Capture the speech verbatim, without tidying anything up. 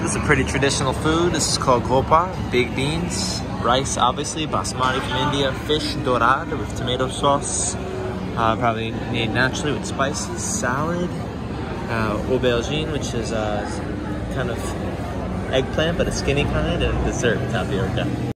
This is a pretty traditional food. This is called gopa, big beans, rice obviously, basmati from India, fish dorad with tomato sauce, uh, probably made naturally with spices, salad, uh, aubergine, which is uh, kind of eggplant but a skinny kind, and dessert tapioca.